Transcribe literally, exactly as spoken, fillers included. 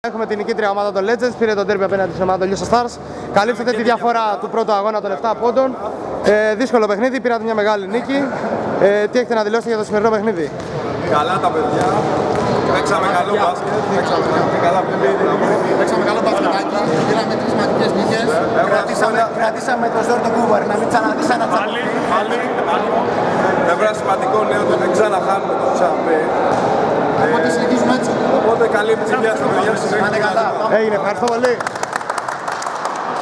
Έχουμε την νικήτρια ομάδα των Legends, πήρε τον derby απέναντι στην ομάδα των Liosa Stars. Καλύψατε τη διαφορά του πρώτου αγώνα των επτά πόντων. Ε, δύσκολο παιχνίδι, πήρατε μια μεγάλη νίκη. Ε, τι έχετε να δηλώσετε για το σημερινό παιχνίδι? Καλά τα παιδιά. Παίξαμε καλό μπάσκετ. Παίξαμε καλό μπασκετάκι. Πήραμε τρεις σημαντικές νίκες. Κρατήσαμε το ζόρι του Κούβαρ να μην ξανατσαπεί. Βέβαια σημαντικό νέο ότι δεν ξαναχάνουμε το τσάμπι. Οπότε συνεχίζουμε έτσι. Οπότε καλή επιτυχία στα παιδιά. Έγινε, ευχαριστώ πολύ.